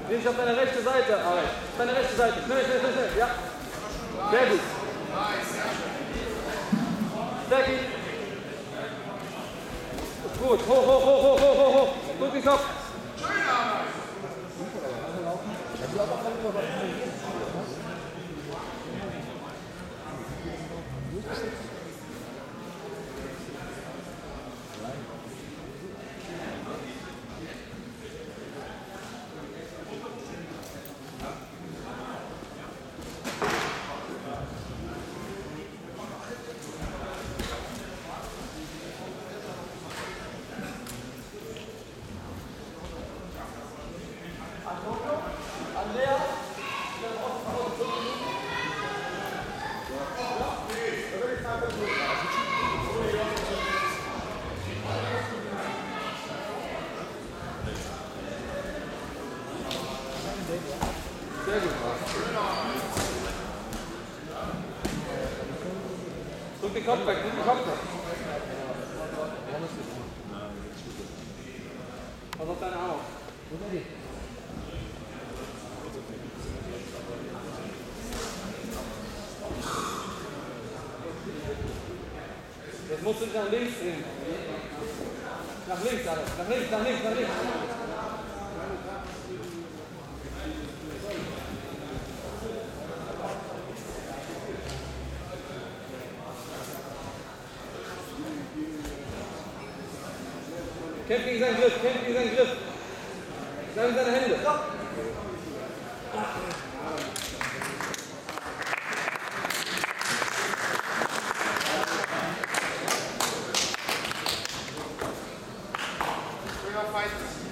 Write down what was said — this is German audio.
Dreh dich auf deine rechte Seite, Alex. Deine rechte Seite. Schnell, schnell, schnell, schnell. Ja. Sehr gut. Stärki. Gut. Hoch, hoch, hoch, hoch, hoch, hoch, hoch. Drück den Kopf. Sehr gut. Drück den Kopf weg, drück den Kopf weg. Pass auf deine Arme auf. Jetzt musst du dich nach links drehen. Nach links, Alex. Nach links, nach links, nach links. Kämpf gegen seinen Griff, kämpf gegen seinen Griff. Sein seine Hände. Fight.